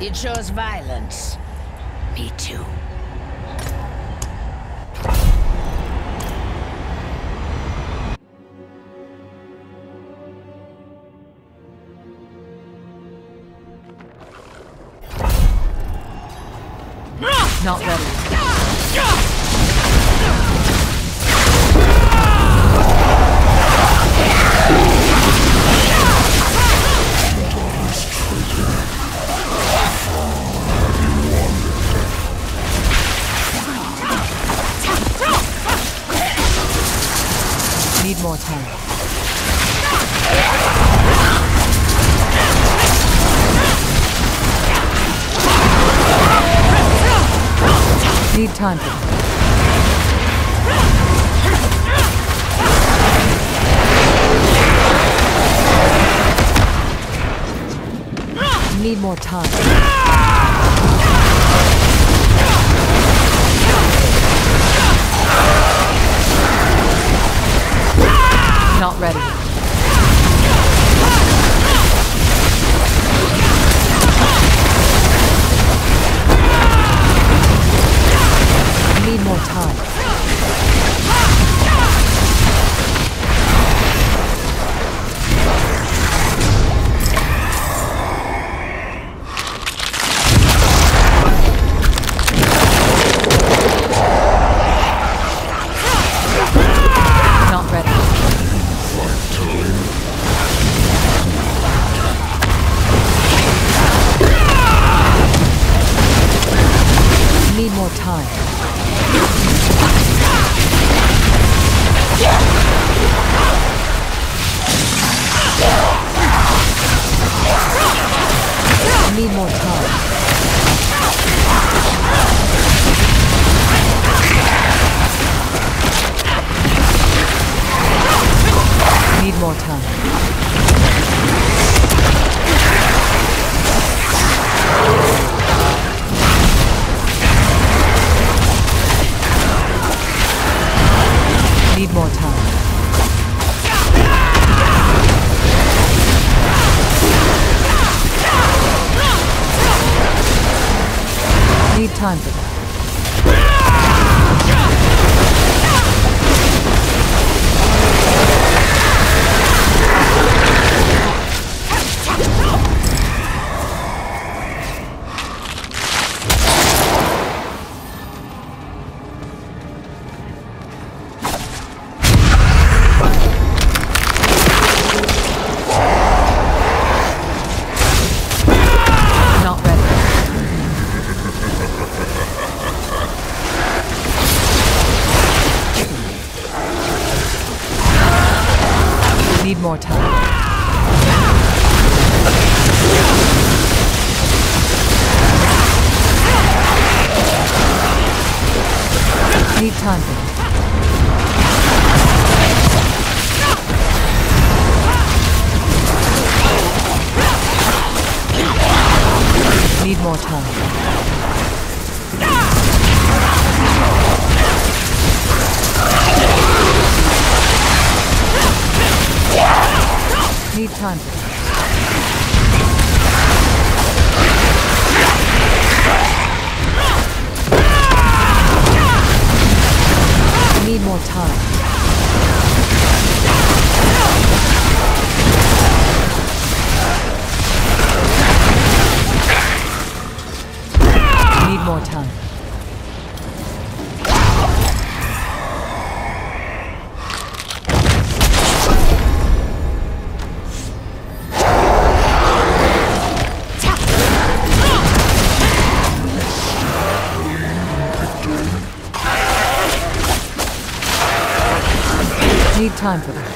It shows violence. Me too. Not ready. Need more time. Need time for that. Need more time. Not ready. Need more time. Not ready. Need more time. Need more time. Need more time. Need more time. Need time for that. Need more time. Need time for that. Need more time. Need time for that. Need more time. Need more time. Need time for that.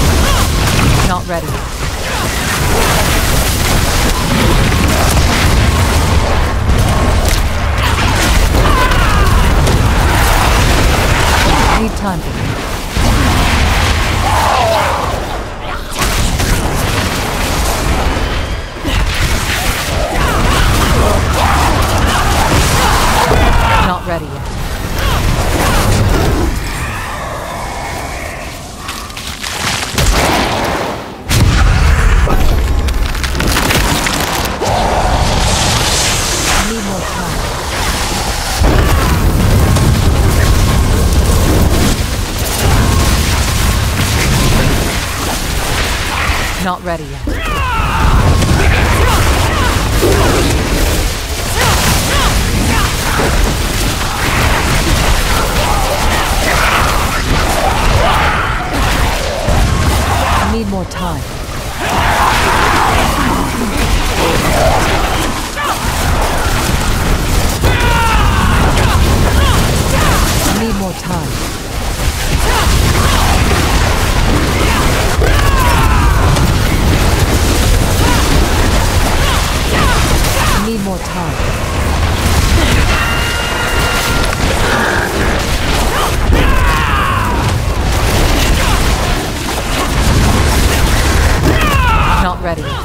Not ready. Need time for that. Not ready yet. I need more time. Not ready yet. I need more time. I need more time. I need more time. Not ready yet.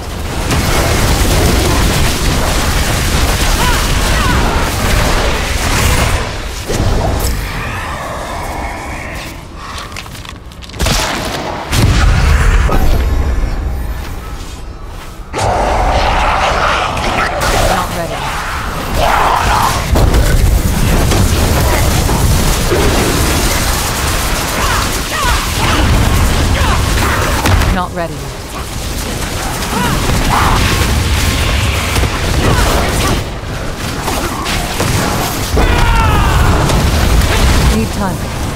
Not ready yet. Need time.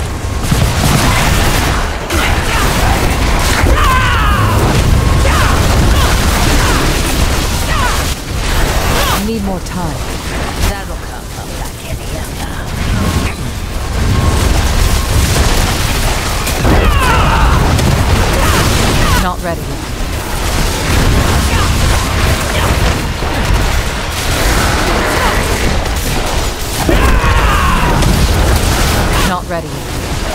I need more time. That'll come up like any other. Not ready yet. Not ready yet.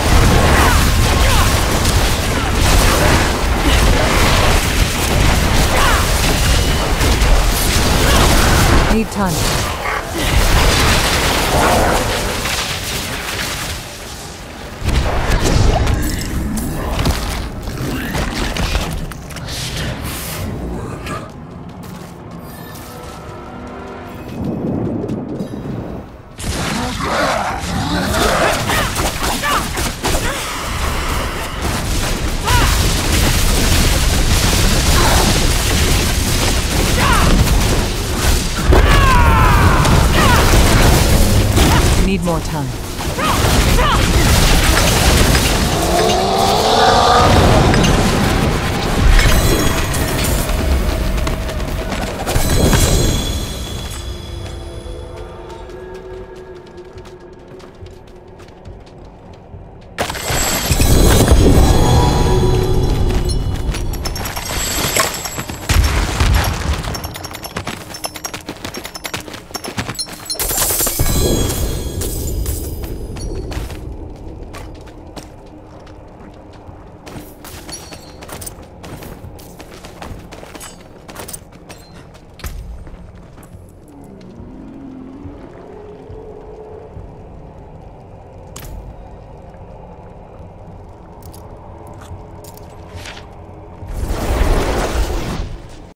Need time. Need more time.